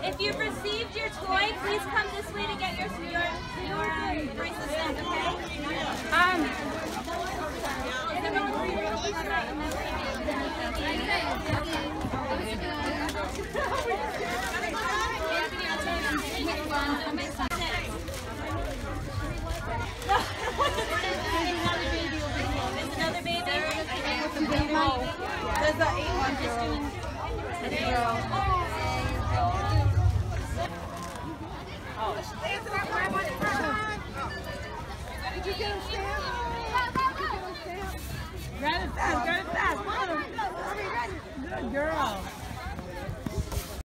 If you've received your toy, please come this way to get your bracelet stamped, okay? There's another baby. There's an 8-month-old. Did you get him stamped? Grab it fast, grab it fast. Good girl.